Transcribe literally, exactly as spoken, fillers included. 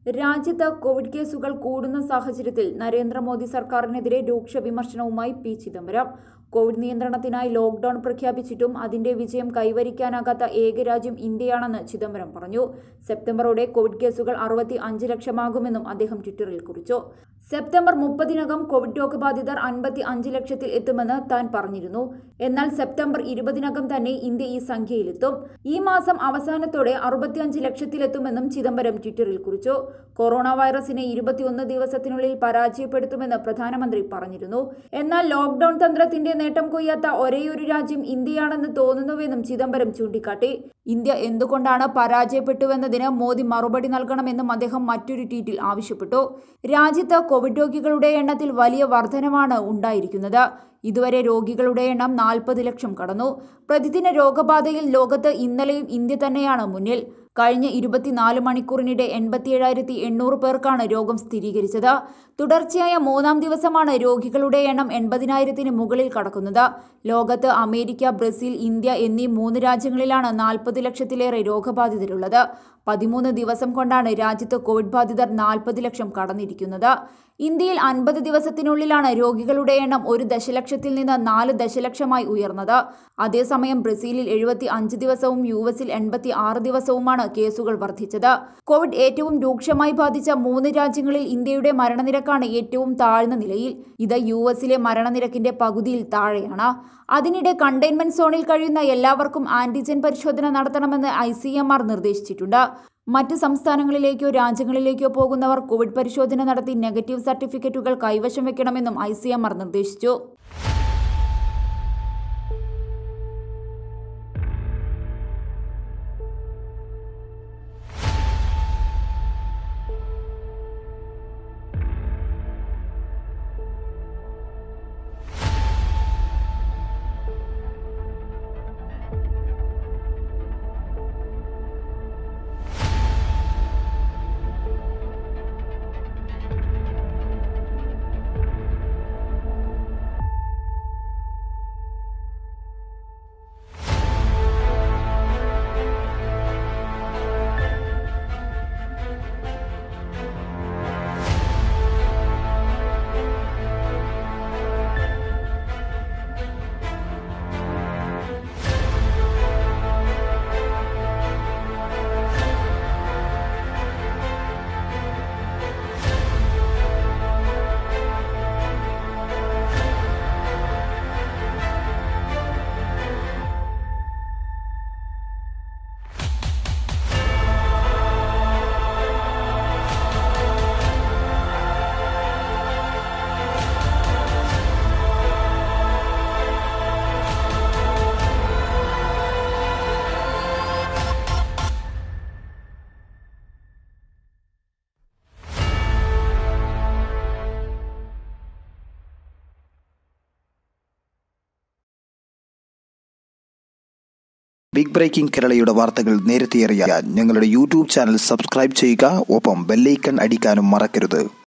രാജ്യത്ത് കോവിഡ് കേസുകൾ കൂടുന്ന സാഹചര്യത്തിൽ നരേന്ദ്രമോദി സർക്കാരിനെതിരെ രൂക്ഷ വിമർശനവുമായി പി ചിദംബരം. കോവിഡ് നിയന്ത്രണത്തിനായി ലോക്ഡൌൺ പ്രഖ്യാപിച്ചിട്ടും അതിന്റെ വിജയം കൈവരിക്കാനാകാത്ത ഏക രാജ്യം ഇന്ത്യയാണെന്ന് ചിദംബരം പറഞ്ഞു. സെപ്റ്റംബറോടെ കോവിഡ് കേസുകൾ അറുപത്തി അഞ്ച് ലക്ഷമാകുമെന്നും അദ്ദേഹം ട്വിറ്ററിൽ കുറിച്ചു. സെപ്റ്റംബർ മുപ്പതിനകം കോവിഡ് രോഗബാധിതർ അൻപത്തി അഞ്ച് ലക്ഷത്തിൽ എത്തുമെന്ന് താൻ പറഞ്ഞിരുന്നു. എന്നാൽ സെപ്റ്റംബർ ഇരുപതിനകം തന്നെ ഇന്ത്യ ഈ സംഖ്യയിലെത്തും. ഈ മാസം അവസാനത്തോടെ അറുപത്തിയഞ്ച് ലക്ഷത്തിലെത്തുമെന്നും ചിദംബരം ട്വിറ്ററിൽ കുറിച്ചു. കൊറോണ വൈറസിനെ ഇരുപത്തിയൊന്ന് ദിവസത്തിനുള്ളിൽ പരാജയപ്പെടുത്തുമെന്ന് പ്രധാനമന്ത്രി പറഞ്ഞിരുന്നു. എന്നാൽ ലോക്ഡൌൺ തന്ത്രത്തിന്റെ നേട്ടം കൊയ്യാത്ത ഒരേയൊരു രാജ്യം ഇന്ത്യയാണെന്ന് തോന്നുന്നുവെന്നും ചിദംബരം ചൂണ്ടിക്കാട്ടി. ഇന്ത്യ എന്തുകൊണ്ടാണ് പരാജയപ്പെട്ടുവെന്നതിന് മോദി മറുപടി നൽകണമെന്നും അദ്ദേഹം മറ്റൊരു ട്വീറ്റിൽ ആവശ്യപ്പെട്ടു. രാജ്യത്ത് കോവിഡ് രോഗികളുടെ എണ്ണത്തിൽ വലിയ വർധനവാണ് ഉണ്ടായിരിക്കുന്നത്. ഇതുവരെ രോഗികളുടെ എണ്ണം നാൽപ്പത് ലക്ഷം കടന്നു. പ്രതിദിന രോഗബാധയിൽ ലോകത്ത് ഇന്നലെയും ഇന്ത്യ തന്നെയാണ് മുന്നിൽ. കഴിഞ്ഞ ഇരുപത്തിനാല് മണിക്കൂറിനിടെ എൺപത്തിയേഴായിരത്തി എണ്ണൂറ് പേർക്കാണ് രോഗം സ്ഥിരീകരിച്ചത്. തുടർച്ചയായ മൂന്നാം ദിവസമാണ് രോഗികളുടെ എണ്ണം എൺപതിനായിരത്തിന് മുകളിൽ കടക്കുന്നത്. ലോകത്ത് അമേരിക്ക, ബ്രസീൽ, ഇന്ത്യ എന്നീ മൂന്ന് രാജ്യങ്ങളിലാണ് നാൽപ്പത് ലക്ഷത്തിലേറെ രോഗബാധിതരുള്ളത്. പതിമൂന്ന് ദിവസം കൊണ്ടാണ് രാജ്യത്ത് കോവിഡ് ബാധിതർ നാൽപ്പത് ലക്ഷം കടന്നിരിക്കുന്നത്. ഇന്ത്യയിൽ അൻപത് ദിവസത്തിനുള്ളിലാണ് രോഗികളുടെ എണ്ണം ഒരു ദശലക്ഷത്തിൽ നിന്ന് നാല് ദശലക്ഷമായി ഉയർന്നത്. അതേസമയം ബ്രസീലിൽ എഴുപത്തി അഞ്ച് ദിവസവും യു എസിൽ എൺപത്തി ആറ് ദിവസവുമാണ് കേസുകൾ വർദ്ധിച്ചത്. കോവിഡ് ഏറ്റവും രൂക്ഷമായി ബാധിച്ച മൂന്ന് രാജ്യങ്ങളിൽ ഇന്ത്യയുടെ മരണനിരക്കാണ് ഏറ്റവും താഴ്ന്ന നിലയിൽ. ഇത് യു എസിലെ മരണനിരക്കിന്റെ പകുതിയിൽ താഴെയാണ്. അതിനിടെ കണ്ടെയ്ൻമെന്റ് സോണിൽ കഴിയുന്ന എല്ലാവർക്കും ആന്റിജൻ പരിശോധന നടത്തണമെന്ന് ഐ സി എം ആർ നിർദ്ദേശിച്ചിട്ടുണ്ട്. മറ്റ് സംസ്ഥാനങ്ങളിലേക്കോ രാജ്യങ്ങളിലേക്കോ പോകുന്നവർ കോവിഡ് പരിശോധന നടത്തി നെഗറ്റീവ് സർട്ടിഫിക്കറ്റുകൾ കൈവശം വെക്കണമെന്നും ഐ സി എം ആർ നിർദ്ദേശിച്ചു. ബിഗ് ബ്രേക്കിംഗ് കേരളയുടെ വാർത്തകൾ നേരത്തെ അറിയാൻ ഞങ്ങളുടെ യൂട്യൂബ് ചാനൽ സബ്സ്ക്രൈബ് ചെയ്യുക. ഒപ്പം ബെല്ലൈക്കൺ അടിക്കാനും മറക്കരുത്.